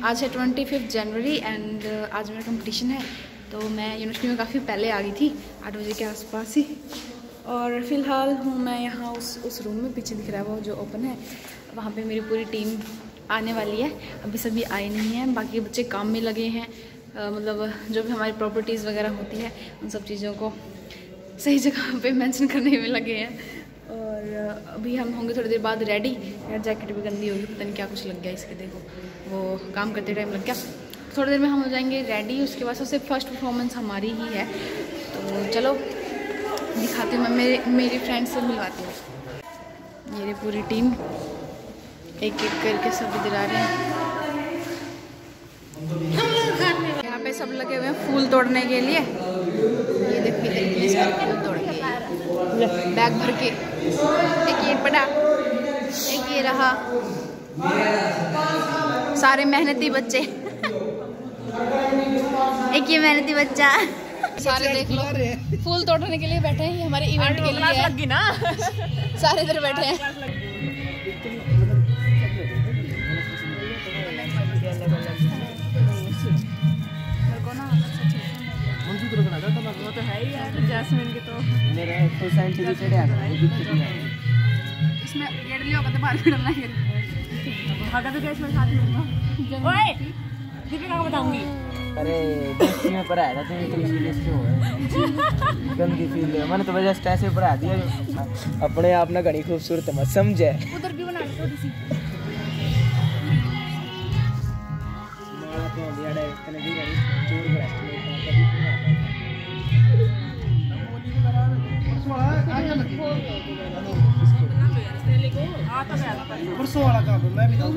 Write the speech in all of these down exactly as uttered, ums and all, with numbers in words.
आज है twenty fifth January and आज मेरा कंपटीशन है। तो मैं यूनिवर्सिटी में काफ़ी पहले आ गई थी, आठ बजे के आसपास ही। और फ़िलहाल हूँ मैं यहाँ उस उस रूम में, पीछे दिख रहा है वो जो ओपन है, वहाँ पे मेरी पूरी टीम आने वाली है। अभी सभी आए नहीं हैं, बाकी बच्चे काम में लगे हैं। आ, मतलब जो भी हमारी प्रॉपर्टीज़ वगैरह होती है उन सब चीज़ों को सही जगह पे मेंशन करने में लगे हैं। और अभी हम होंगे थोड़ी देर बाद रेडी। यार जैकेट भी गंदी होगी, पता नहीं क्या कुछ लग गया इसके, देखो वो काम करते टाइम लग गया। थोड़ी देर में हम हो जाएंगे रेडी। उसके बाद सबसे फर्स्ट परफॉर्मेंस हमारी ही है, तो चलो दिखाती हूँ मैं, मेरे मेरी फ्रेंड से मिलवाती हूँ। मेरी पूरी टीम एक एक करके सब इधर आ रहे हैं। यहाँ पे सब लगे हुए हैं फूल तोड़ने के लिए। ये देखिए इतने सारे फूल तोड़ के बैग भर के। एक ये पड़ा, एक ये रहा, सारे मेहनती बच्चे। एक ये मेहनती बच्चा। सारे देख लो फूल तोड़ने के लिए बैठे हैं, हमारे इवेंट के लिए है ना। सारे इधर बैठे हैं। तो है ही यार, जैस्मिन की तो मेरा तो साइंटिफिक है इसमें गेट लियो का तो बाहर निकलना है। भागा तो गैस में साथ में। ओए दीपिका को बताऊंगी। अरे दोस्ती में पढ़ाया था तुम, इतनी सीरियस क्यों है? गंदी फील है, मैंने तो वजह से ऐसे पढ़ा दिया। अपने आप ना घनी खूबसूरत मत समझे। उधर भी बना लो थोड़ी सी। मैं तो यार इतने भी घनी चोर बड़ा परसों वाला काम मैं भी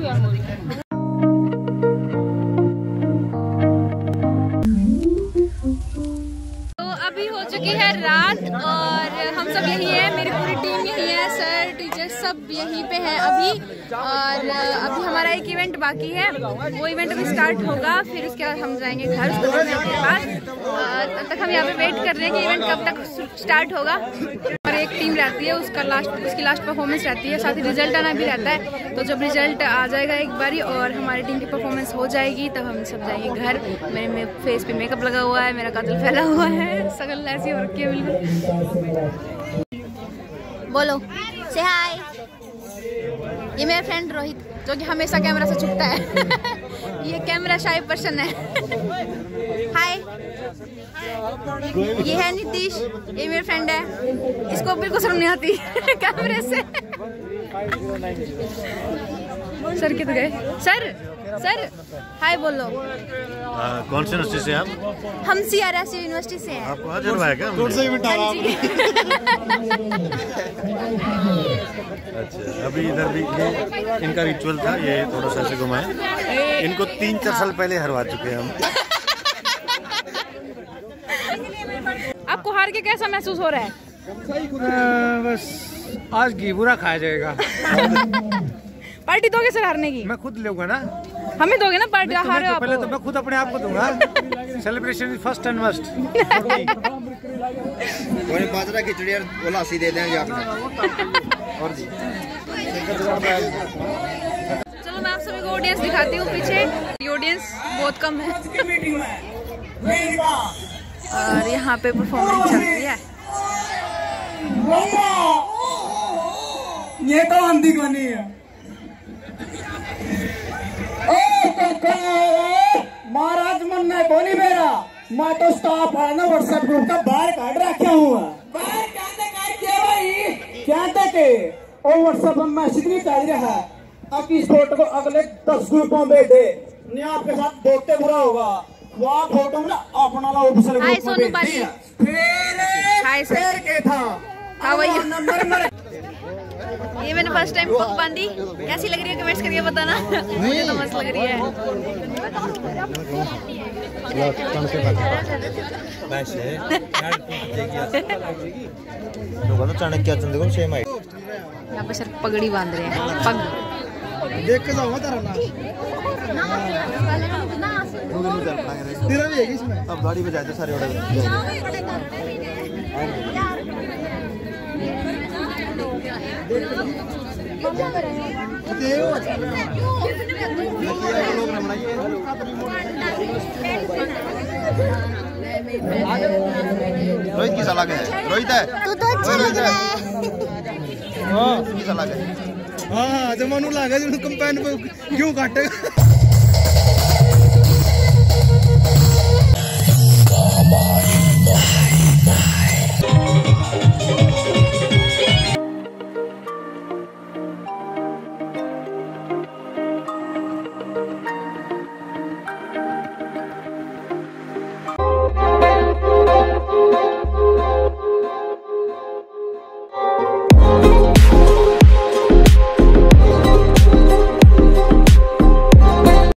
तो अभी हो चुकी है रात और हम सब यही है, मेरी पूरी टीम यही है, सर टीचर सब यहीं पे है अभी। और अभी हमारा एक इवेंट बाकी है, वो इवेंट अभी स्टार्ट होगा, फिर उसके बाद हम जाएंगे घर। उसको दो मिनट के बाद तब तक हम यहाँ पे वेट कर रहे हैं कि इवेंट कब तक स्टार्ट होगा। और एक टीम रहती है, उसका लास्ट उसकी लास्ट परफॉर्मेंस रहती है, साथ ही रिजल्ट आना भी रहता है। तो जब रिजल्ट आ जाएगा एक बारी और हमारी टीम की परफॉर्मेंस हो जाएगी, तब हम सब जाएंगे घर। मेरे में फेस पे मेकअप लगा हुआ है, मेरा काजल फैला हुआ है, शकल ऐसी हो रखी है बिल्कुल। बोलो से हाय। ये मेरा फ्रेंड रोहित, जो कि हमेशा कैमरा से छुपता है। ये कैमरा शाय पर्सन है। हाय। ये है नीतीश, ये मेरा फ्रेंड है, इसको बिल्कुल शर्म नहीं आती कैमरे से। सर किधर गए? सर सर हाय बोलो। आ, कौन सी यूनिवर्सिटी से आप? हम सी आर एस यूनिवर्सिटी से हैं। आपको आज है क्या? कौन सा इवेंट आ रहा है? अच्छा, अभी इधर भी ये इनका रिचुअल था, ये थोड़ा सा ऐसे घुमाए। इनको तीन चार साल पहले हरवा चुके हैं हम। आपको हार के कैसा महसूस हो रहा है? आ, बस आज घी बुरा खाया जाएगा। पार्टी दोगे सर हारने की? मैं खुद लूंगा ना। हमें दोगे ना पार्टी? तो हारे तो आप पहले तो मैं खुद अपने आप को दूंगा। Celebration is first and must. कोई बाजरा खिचड़ी और उलासी दे देंगे आपको। और जी चलो मैं आप सभी को ऑडियंस दिखाती हूँ। पीछे ऑडियंस बहुत कम है और यहाँ पे परफॉर्मेंस चल रही है। ये तो आंधी को नहीं है। महाराज मन में बोली मेरा, मैं तो स्टाफ है ना व्हाट्सएप ग्रुप का बाहर काट रखा हूँ। बाहर काटने काट दिया भाई, क्या देखे और व्हाट्सएप में मैसेज नहीं कर रहा है। अब इस फोटो को अगले दस ग्रुपों में दे, नहीं आपके साथ देखते बुरा होगा। वहाँ फोटो में अपना law officer hi Sonu Bali. Hi sir के था। How are you? ये मैंने फर्स्ट टाइम पग बांधी, कैसी लग रही है कमेंट्स करके बताना। मुझे तो मस्त लग रही है। चाणक्य यहाँ पे सर पगड़ी बांध रहे हैं, पग देख के जाऊंगा तेरा नाम। तेरा भी है इसमें। अब गाड़ी पे जाते सारे ऑर्डर रोहित की सलाह है, रोहित है तू तो अच्छा लग रहा है। हाँ की सलाह है। हाँ जब मनु लगा जो कंपेन पे क्यों काटेगा। Bye.